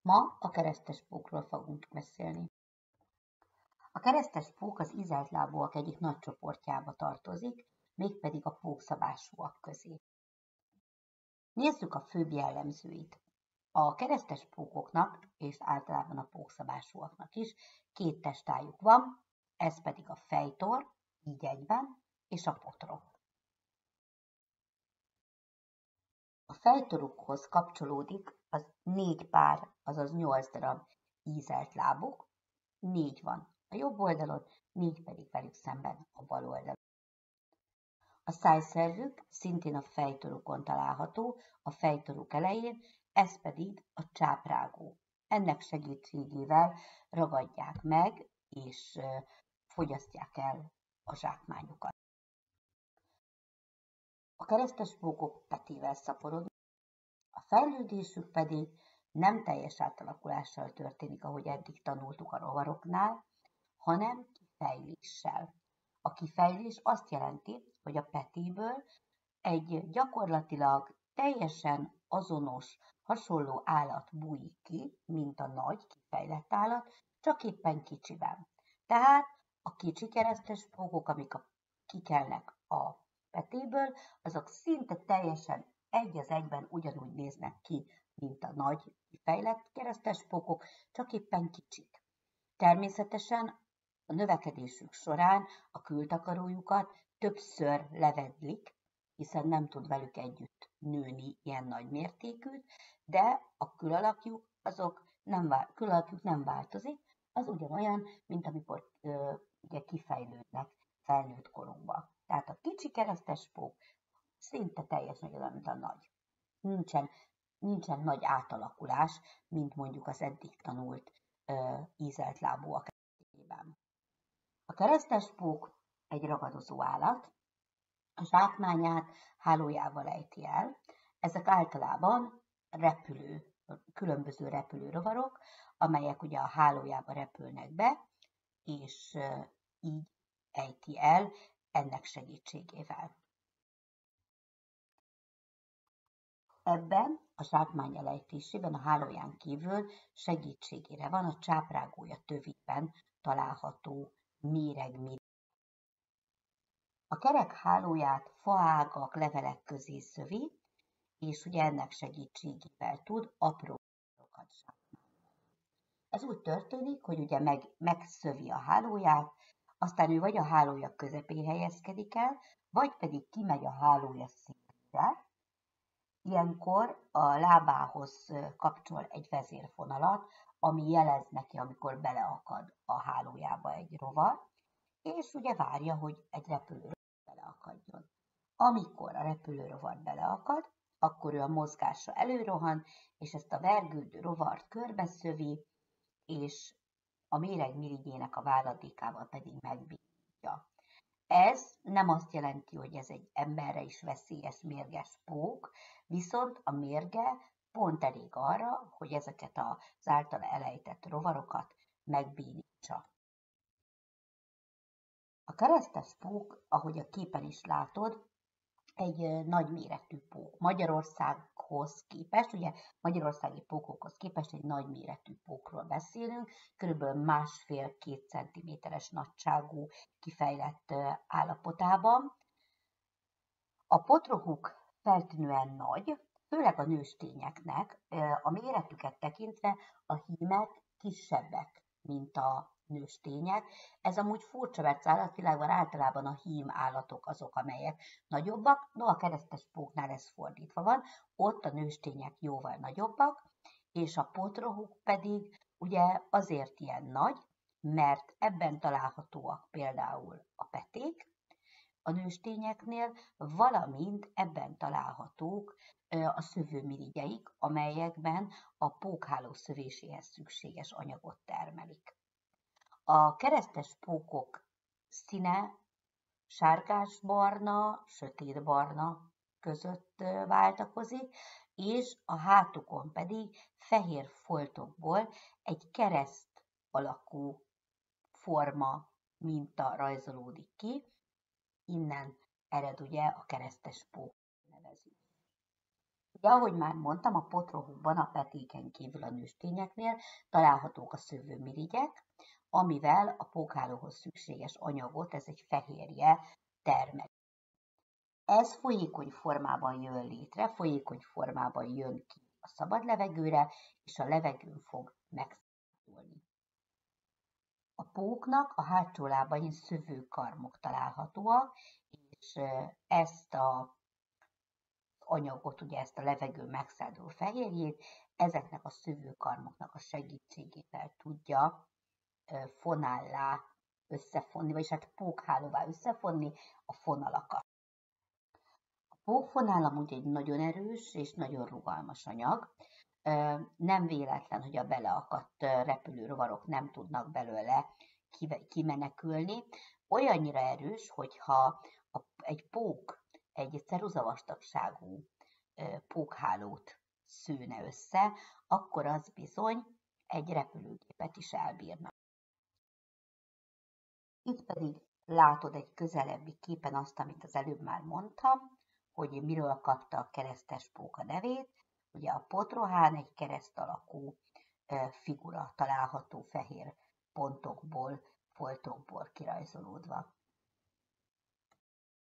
Ma a keresztes pókról fogunk beszélni. A keresztes pók az ízelt lábúak egyik nagy csoportjába tartozik, mégpedig a pókszabásúak közé. Nézzük a főbb jellemzőit. A keresztes pókoknak, és általában a pókszabásúaknak is két testájuk van, ez pedig a fejtor, így egyben, és a potroh. A fejtorukhoz kapcsolódik az 4 pár, azaz 8 darab ízelt lábuk, 4 van a jobb oldalon, 4 pedig velük szemben a bal oldalon. A szájszervük szintén a fejtorukon található, a fejtoruk elején, ez pedig a csáprágó. Ennek segítségével ragadják meg és fogyasztják el a zsákmányukat. A keresztes pókok petével szaporodnak, a fejlődésük pedig nem teljes átalakulással történik, ahogy eddig tanultuk a rovaroknál, hanem kifejléssel. A kifejlés azt jelenti, hogy a petéből egy gyakorlatilag teljesen azonos, hasonló állat bújik ki, mint a nagy, kifejlett állat, csak éppen kicsiben. Tehát a kicsi keresztes pókok, amik kikelnek a petéből, azok szinte teljesen egy az egyben ugyanúgy néznek ki, mint a nagy, kifejlett keresztes pókok, csak éppen kicsik. Természetesen a növekedésük során a kültakarójukat többször levedlik, hiszen nem tud velük együtt nőni ilyen nagy mértékűt, de a külalakjuk nem változik, az ugyanolyan, mint amikor ugye kifejlődnek felnőtt korukban. Tehát a kicsi keresztes pók szinte teljesen olyan, mint a nagy. Nincsen nagy átalakulás, mint mondjuk az eddig tanult ízelt lábúak esetében. A keresztes pók egy ragadozó állat, a zsákmányát hálójával ejti el. Ezek általában különböző repülő rovarok, amelyek ugye a hálójába repülnek be, és így ejti el ennek segítségével. Ebben a zsákmány elejtésében a hálóján kívül segítségére van a csáprágója tövében található méregmirigy. A kerek hálóját faágak, levelek közé szövi, és ugye ennek segítségével tud apró rovarokat zsákmányozni. Ez úgy történik, hogy ugye megszövi a hálóját, aztán ő vagy a hálója közepén helyezkedik el, vagy pedig kimegy a hálója szélére. Ilyenkor a lábához kapcsol egy vezérfonalat, ami jelez neki, amikor beleakad a hálójába egy rovar, és ugye várja, hogy egy repülőrovar beleakadjon. Amikor a repülőrovar beleakad, akkor ő a mozgásra előrohan, és ezt a vergődő rovart körbeszövi, és a méregmirigyének a váladékával pedig megbénítja. Ez nem azt jelenti, hogy ez egy emberre is veszélyes, mérges pók, viszont a mérge pont elég arra, hogy ezeket az általa elejtett rovarokat megbénítsa. A keresztes pók, ahogy a képen is látod, egy nagyméretű pók. Magyarországhoz képest, ugye magyarországi pókokhoz képest egy nagyméretű pókról beszélünk, kb. 1,5-2 cm-es nagyságú kifejlett állapotában. A potrohuk feltűnően nagy, főleg a nőstényeknek, a méretüket tekintve a hímek kisebbek, mint a nőstények. Ez amúgy furcsa, mert az állatvilágban általában a hím állatok azok, amelyek nagyobbak, no a keresztes póknál ez fordítva van, ott a nőstények jóval nagyobbak, és a potrohuk pedig ugye azért ilyen nagy, mert ebben találhatóak például a peték, a nőstényeknél, valamint ebben találhatók a szövőmirigyeik, amelyekben a pókháló szövéséhez szükséges anyagot termelik. A keresztes pókok színe sárgásbarna, sötétbarna között váltakozik, és a hátukon pedig fehér foltokból egy kereszt alakú forma minta rajzolódik ki, innen ered ugye a keresztes pók nevezés. Ahogy már mondtam, a potrohukban a petéken kívül a nőstényeknél találhatók a szövőmirigyek, amivel a pókhálóhoz szükséges anyagot, ez egy fehérje, termel. Ez folyékony formában jön létre, folyékony formában jön ki a szabad levegőre, és a levegőn fog megszabadulni. A póknak a hátsó lábain szövőkarmok találhatóak, és ezt a anyagot, ugye ezt a levegő megszálló fehérjét, ezeknek a szövőkarmoknak a segítségével tudja fonállá összefonni, vagyis hát pókhálóvá összefonni a fonalakat. A pókfonál amúgy egy nagyon erős és nagyon rugalmas anyag. Nem véletlen, hogy a beleakadt repülőrovarok nem tudnak belőle kimenekülni. Olyannyira erős, hogyha egy pók egy ceruzavastagságú pókhálót szőne össze, akkor az bizony egy repülőgépet is elbírna. Itt pedig látod egy közelebbi képen azt, amit az előbb már mondtam, hogy miről kapta a keresztes pók a nevét. Ugye a potrohán egy kereszt alakú figura található fehér pontokból, foltokból kirajzolódva.